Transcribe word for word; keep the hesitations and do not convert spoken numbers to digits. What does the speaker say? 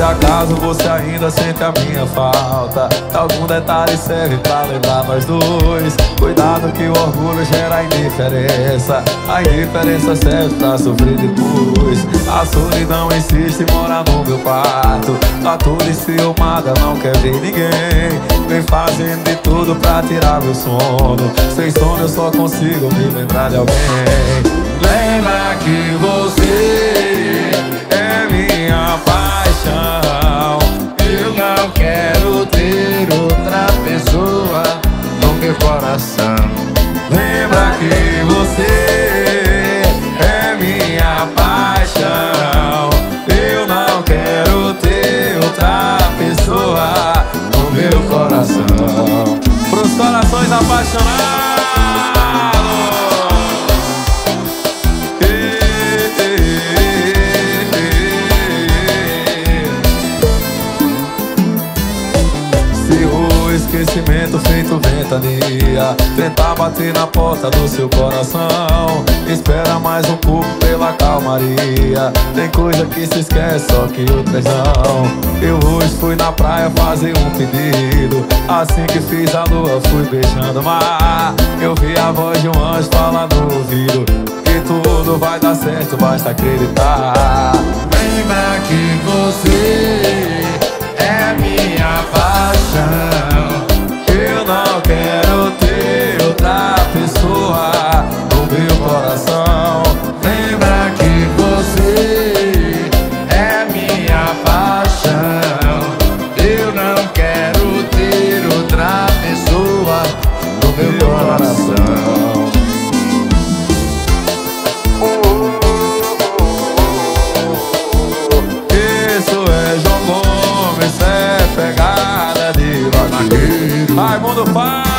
acaso você ainda sente a minha falta, algum detalhe serve pra lembrar nós dois. Cuidado que o orgulho gera indiferença, a indiferença serve pra sofrer depois. A solidão insiste, mora no meu quarto, tá toda enciumada, não quer ver ninguém. Vem fazendo de tudo pra tirar meu sono, sem sono eu só consigo me lembrar de alguém. Lembra que você é minha paixão, eu não quero ter outra pessoa no meu coração. Lembra que você é minha paixão, eu não quero ter outra pessoa no meu coração. Pros corações apaixonados. Esquecimento feito ventania, tentar bater na porta do seu coração. Espera mais um pouco pela calmaria, tem coisa que se esquece, só que outras não. Eu hoje fui na praia fazer um pedido, assim que fiz a lua fui beijando o mar. Eu vi a voz de um anjo falar no ouvido que tudo vai dar certo, basta acreditar. Lembra que você é minha paixão, eu não quero ter outra pessoa no meu coração. lembra que você é minha paixão, eu não quero ter outra pessoa no meu, meu coração. Isso é João Gomes, é pegada de vaqueiro. Raimundo Faz.